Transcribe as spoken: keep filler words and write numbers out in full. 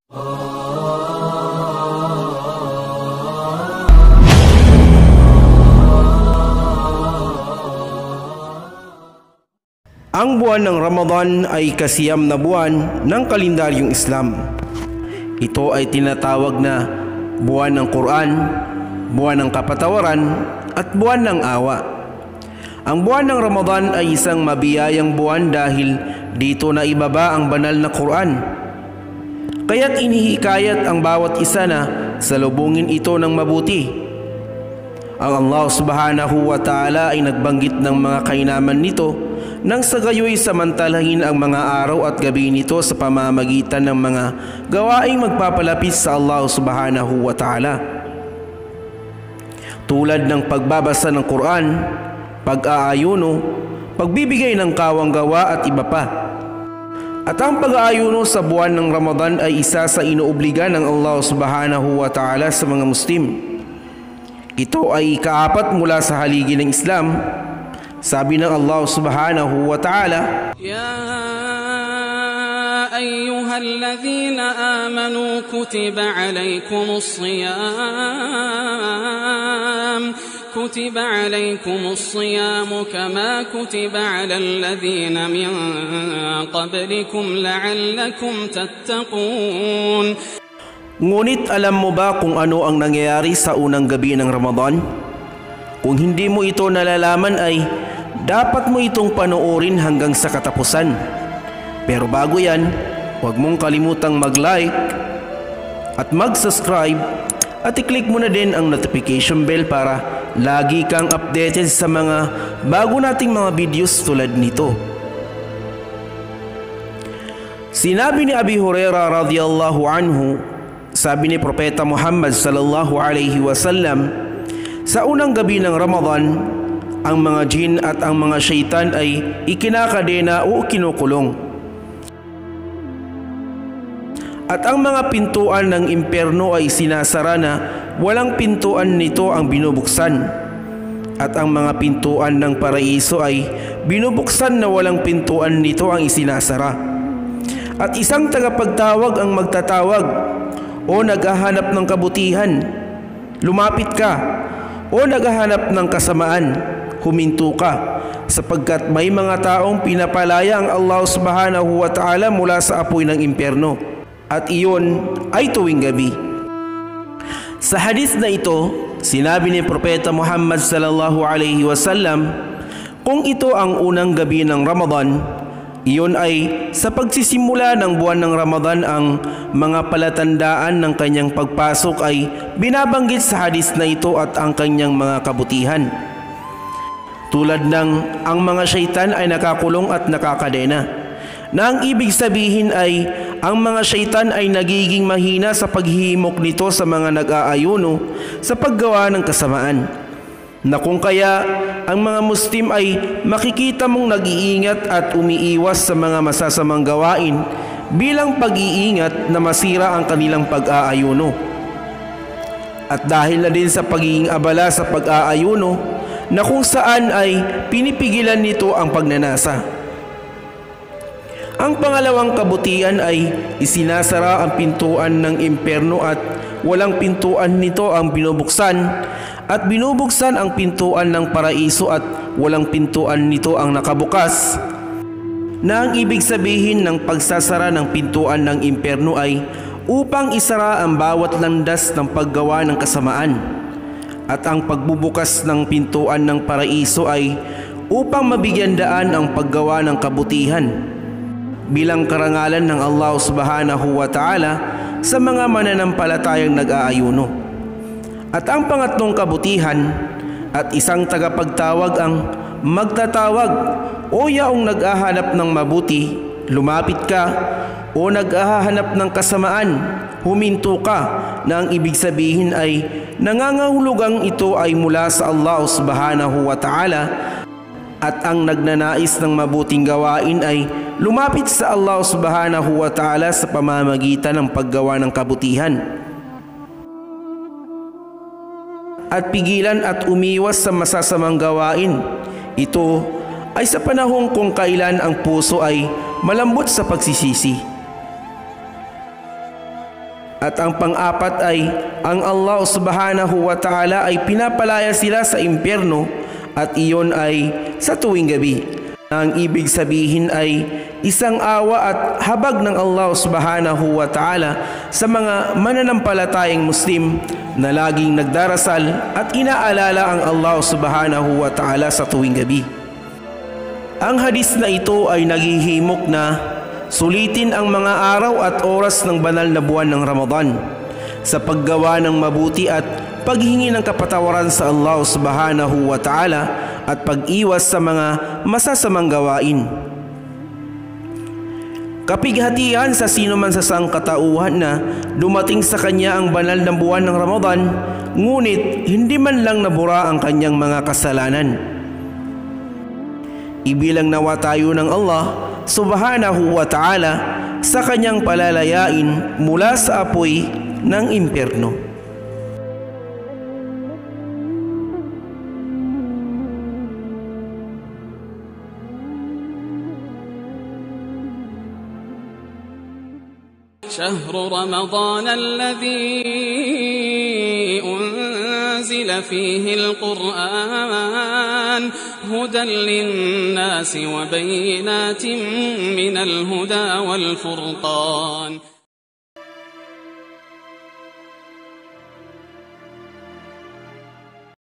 Ang buwan ng Ramadan ay kasiyam na buwan ng kalendaryong Islam. Ito ay tinatawag na buwan ng Quran, buwan ng kapatawaran, at buwan ng awa. Ang buwan ng Ramadan ay isang mabiyayang buwan dahil dito na ibaba ang banal na Quran. Kaya't inihikayat ang bawat isa na salubungin ito ng mabuti. Ang Allah subhanahu wa ta'ala ay nagbanggit ng mga kainaman nito nang sa gayoy samantalahin ang mga araw at gabi nito sa pamamagitan ng mga gawaing magpapalapit sa Allah subhanahu wa ta'ala. Tulad ng pagbabasa ng Quran, pag-aayuno, pagbibigay ng kawang gawa at iba pa. At ang pag-aayuno sa buwan ng Ramadan ay isa sa inuobliga ng Allah subhanahu wa ta'ala sa mga Muslim. Ito ay ikaapat mula sa haligi ng Islam. Sabi ng Allah subhanahu wa ta'ala, Ya ayyuhalladhina amanu kutiba alaykumus siyam kutiba alaykumus siyam kama kutiba alal ladhina min qablikum la'allakum tattaqun. Ngunit alam mo ba kung ano ang nangyayari sa unang gabi ng Ramadan? Kung hindi mo ito nalalaman ay dapat mo itong panoorin hanggang sa katapusan. Pero bago yan, huwag mong kalimutang mag-like at mag-subscribe at i-click mo na din ang notification bell para lagi kang updated sa mga bago nating mga videos tulad nito. Sinabi ni Abi Hurairah radhiyallahu anhu, sabi ni Propeta Muhammad sallallahu alaihi wasallam, sa unang gabi ng Ramadan, ang mga jin at ang mga syaitan ay ikinakadena o kinukulong. At ang mga pintuan ng impyerno ay sinasara na walang pintuan nito ang binubuksan. At ang mga pintuan ng paraiso ay binubuksan na walang pintuan nito ang isinasara. At isang tagapagtawag ang magtatawag, o naghahanap ng kabutihan, lumapit ka, o naghahanap ng kasamaan, huminto ka, sapagkat may mga taong pinapalaya ang Allah subhanahu wa ta'ala mula sa apoy ng impyerno, at iyon ay tuwing gabi. Sa hadith na ito, sinabi ni Propeta Muhammad sallallahu alaihi wasallam, kung ito ang unang gabi ng Ramadan, iyon ay sa pagsisimula ng buwan ng Ramadan. Ang mga palatandaan ng kanyang pagpasok ay binabanggit sa hadis na ito at ang kanyang mga kabutihan. Tulad ng ang mga syaitan ay nakakulong at nakakadena, na ang ibig sabihin ay ang mga syaitan ay nagiging mahina sa paghihimok nito sa mga nag-aayuno sa paggawa ng kasamaan, na kung kaya ang mga Muslim ay makikita mong nag-iingat at umiiwas sa mga masasamang gawain bilang pag-iingat na masira ang kanilang pag-aayuno. At dahil na din sa pagiging abala sa pag-aayuno, na kung saan ay pinipigilan nito ang pagnanasa. Ang pangalawang kabutihan ay isinasara ang pintuan ng impyerno at walang pintuan nito ang binubuksan, at binubuksan ang pintuan ng paraiso at walang pintuan nito ang nakabukas, na ang ibig sabihin ng pagsasara ng pintuan ng impyerno ay upang isara ang bawat landas ng paggawa ng kasamaan, at ang pagbubukas ng pintuan ng paraiso ay upang mabigyan daan ang paggawa ng kabutihan bilang karangalan ng Allah subhanahu wa ta'ala sa mga mananampalatayang nag-aayuno. At ang pangatlong kabutihan at isang tagapagtawag ang magtatawag, o yaong nag-ahanap ng mabuti, lumapit ka, o nag-ahanap ng kasamaan, huminto ka, na ang ibig sabihin ay nangangahulugang ito ay mula sa Allah subhanahu wa ta'ala, at ang nagnanais ng mabuting gawain ay lumapit sa Allah subhanahu wa ta'ala sa pamamagitan ng paggawa ng kabutihan, at pigilan at umiwas sa masasamang gawain. Ito ay sa panahon kung kailan ang puso ay malambot sa pagsisisi. At ang pang-apat ay ang Allah subhanahu wa ta'ala ay pinapalaya sila sa impyerno at iyon ay sa tuwing gabi. Ang ibig sabihin ay isang awa at habag ng Allah subhanahu wa ta'ala sa mga mananampalatayang Muslim na laging nagdarasal at inaalala ang Allah subhanahu wa ta'ala sa tuwing gabi. Ang hadis na ito ay naghihimok na sulitin ang mga araw at oras ng banal na buwan ng Ramadan sa paggawa ng mabuti at paghingi ng kapatawaran sa Allah subhanahu wa ta'ala at pag-iwas sa mga masasamang gawain. Kapighatian sa sino man sa sangkatauhan na dumating sa kanya ang banal na buwan ng Ramadan, ngunit hindi man lang nabura ang kanyang mga kasalanan. Ibilang nawa tayo ng Allah subhanahu wa ta'ala sa kanyang palalayain mula sa apoy ng impyerno. شهر رمضان الذي أنزل فيه القرآن هدى للناس وبينات من الهدى والفرقان